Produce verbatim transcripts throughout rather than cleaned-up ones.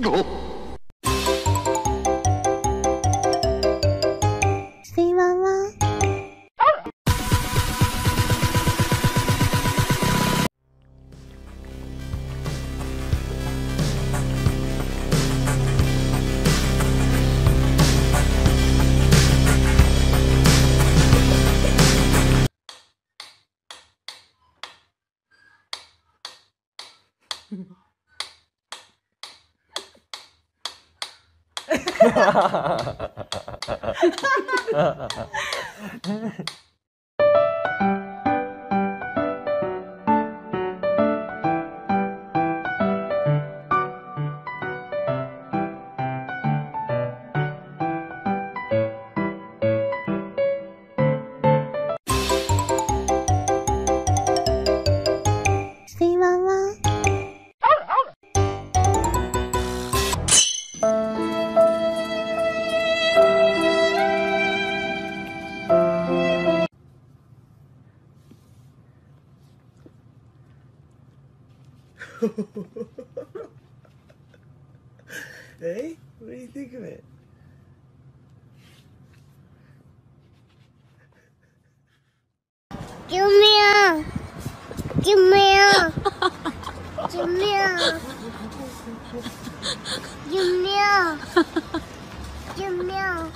C 妈妈。 哈哈哈哈哈！ C 妈妈。 Hey, what do you think of it? Give me a, give me a, give me a, give me a, give me a.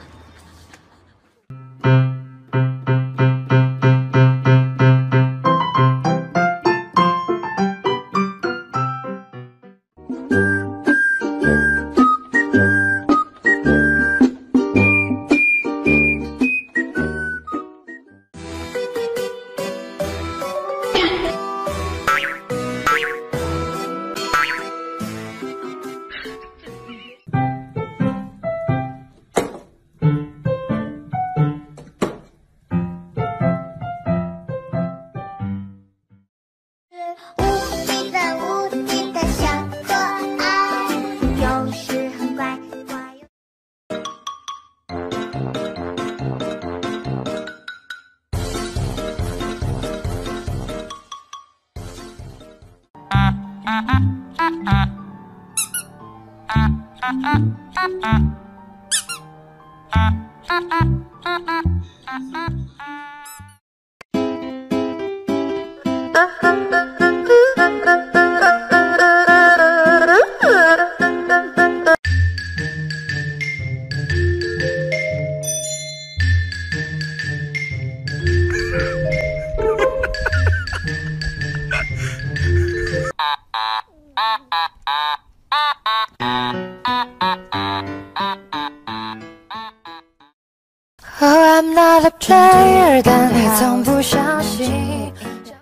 Oh, I'm not a player， 但你从不小心。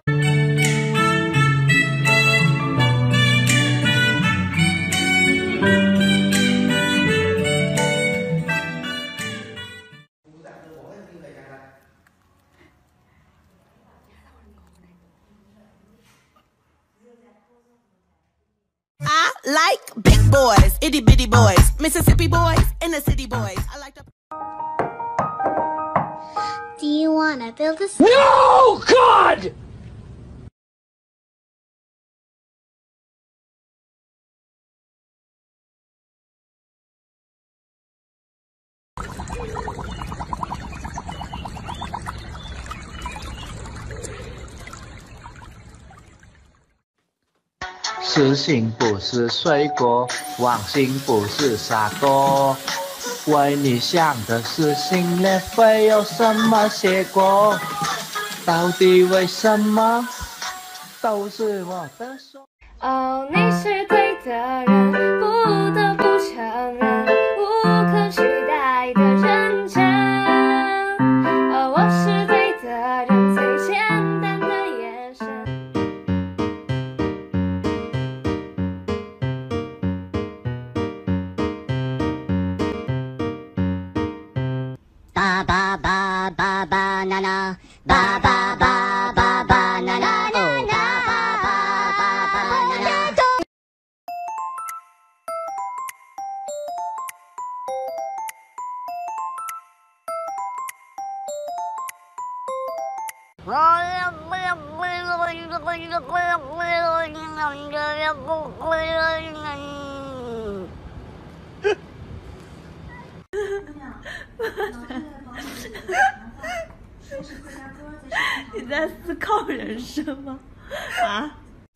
I like big boys, itty bitty boys, Mississippi boys, and the city boys. I like the. Do you want to build a? No, God! 「实心不是水果，忘形不是傻瓜。为你想的事情也会有什么结果？到底为什么？都是我的错。」 哦，你是对的人，不得不承认，无可取代的认真。哦，我是对的人，最简单的眼神。 爸爸爸爸爸娜娜，爸爸爸爸爸娜娜，哦，爸爸爸爸爸娜娜。 在思考人生吗？啊？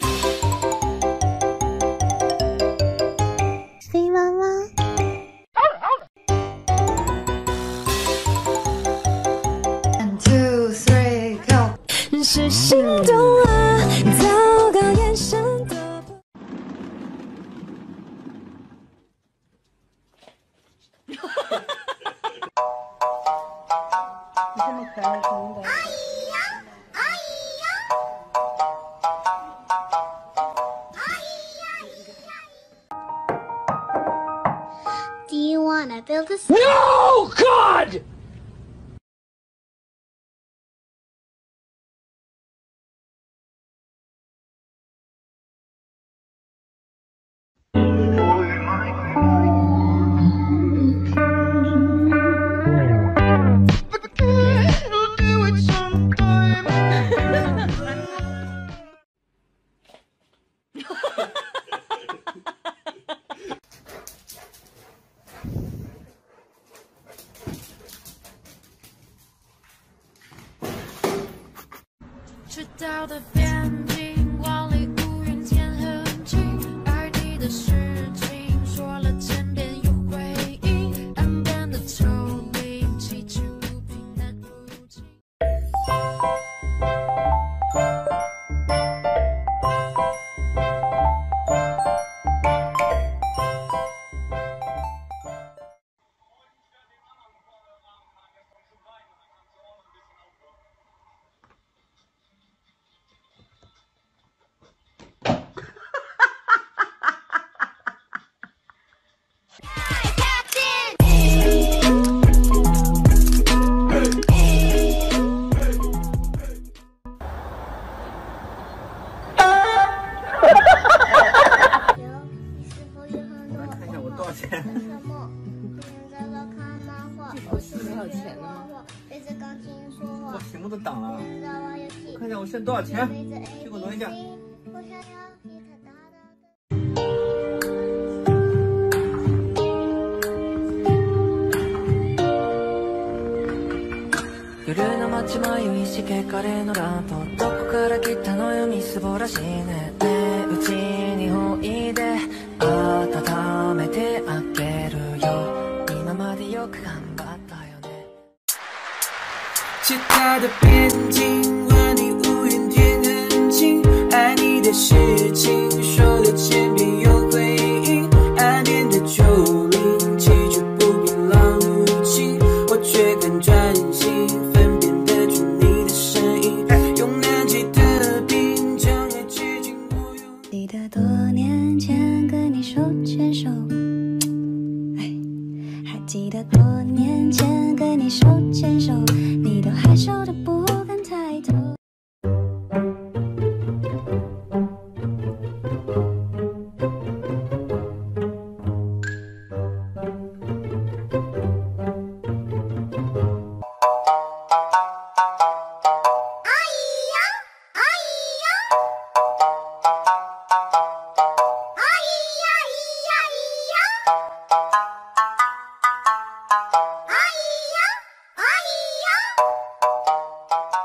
飞妈妈。 One two three go， 是心动啊，糟糕眼神的。 你这么可爱，肯定的。 Do you wanna build a No, God! 赤道的边境，万里无云天很近，爱你的事情说了千遍有回应，岸边的丘陵，崎岖不平难入侵。 多少钱？ 游戏没有钱的吗？ 我屏幕都挡了。我看一下我剩多少钱，去给我挪一下。 夜の街迷いしけカレーのランプどこから来たのよみすぼらしいねねえうちにおいで温めてあげるよ今までよく頑張ったよね赤道的边境万里无云天很近爱你的事情说了千遍有回应岸边的丘陵崎岖不平浪入侵我却敢专心分辨得出你的声音用难解的冰将爱接近我用记得多年前跟你手牵手还记得多年前跟你手牵手你都害羞的不敢抬头哎呀，哎呀。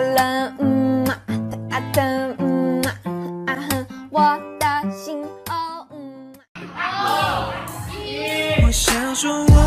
了，嗯嘛哒哒嗯嘛啊哼，我的心哦嗯。 我想说我